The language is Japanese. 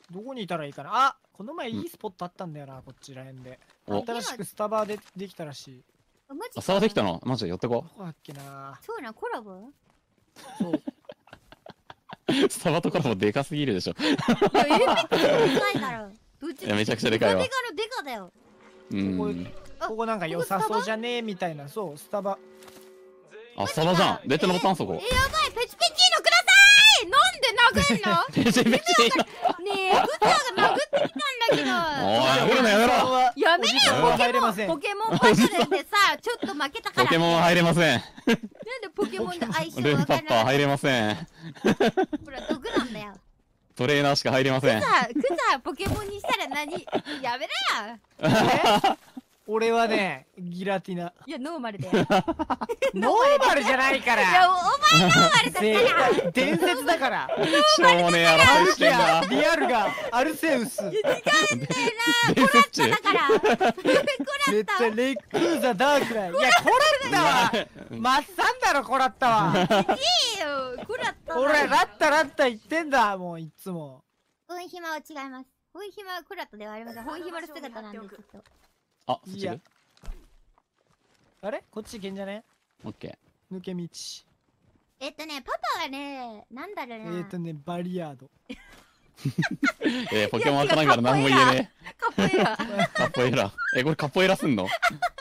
どこにいたらいいかな。あ、この前いいスポットあったんだよな、こっちら辺で。 お新しくスタバできたらしい。 マジか。 あ、差できたのマジで寄ってこどこだっけな。 そうな、コラボそう。 う。スタバとコラボでかすぎるでしょ。 いや、エルペックスでかいだろ。どっちいやめちゃくちゃでかいわデカのデカだよ。 ここなんか良さそうじゃねえみたいな、そう、スタバ。 あ、スタバじゃん。レッドのボタンそこ。 やばい、ペチペチーノください。なんで殴んの？ ペチペチねえ、グッザが殴ってきたんだけど。 おい、来るのやめろ。 やめろよ、 入れません。 ポケモンバトルでさ、ちょっと負けたから。 ポケモンは入れません。 なんでポケモンの相性ルーパッパーわかんない。 入れません。 ほら、毒なんだよ。 トレーナーしか入れません。 クザポケモンにしたら何？やめろよ。 俺はね、ギラティナ。 いや、ノーマルだよ。 ノーマルじゃないかいや、 ら。 お前ノーマルだったら。 伝説だから。 しょうもねえ争いしてんだ。 リアルがアルセウス。 違うんだよな。 伝説中。 だから。 絶対レイクーザダークだよ。いや、コラッタはマッサンだろ、コラッタは。 いいよ、こらった。 俺、ラッタ言ってんだ、もういつも。 本暇は違います。本暇はコラッタではありません。本暇の姿なんで、ちょっと。 あ、そっいやちであれこっち行けんじゃね？ オッケ抜け道。 パパはね、なんだろうな。 バリヤード。 ー。ポケモンわからんから何も言えねカポエラ。 え。カポエラ。これカポエラすんの